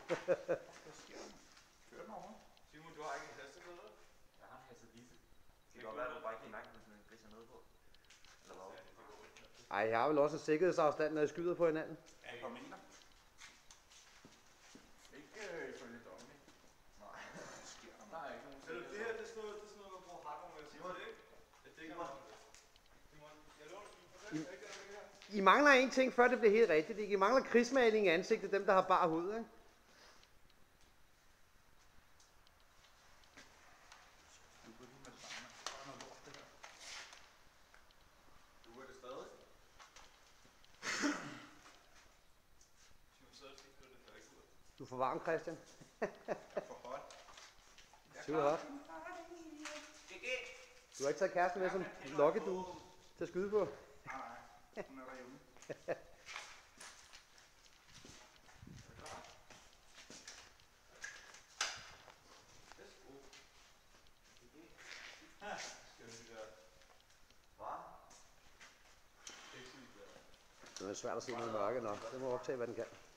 sker der? Kører den over? Simon, du har ikke en hasteglæde? Jeg har en hassedisse. Det kan godt være, at du bare ikke kan mærke, hvis man griser ned på. Eller hvad? Ej, jeg har vel også en sikkerhedsafstand, når jeg skyder på hinanden. Ja, et par meter. Ikke ifølge dommen, ikke? Nej. Hvad sker der? Nej, ikke nogen. Det her, det er sådan noget, man bruger hakker med. Simon, det ikke? Det dækker mig. Simon, jeg lover dig, fortæl ikke, det her. I mangler en ting, før det bliver helt rigtigt. I mangler krigsmaling i ansigtet, dem der har bar hud, ikke? Du går lige med det samme. Der er noget lort, det her. Du er det stadig? Simon, så er det ikke ud. Du er for varm, Christian. Jeg er for hot. Du er hot. Du har ikke taget kæresten med som lokkedue til at skyde på. Nej, hun er derhjemme. Det er svært at se noget i mørke nok. Det må optage, hvad den kan.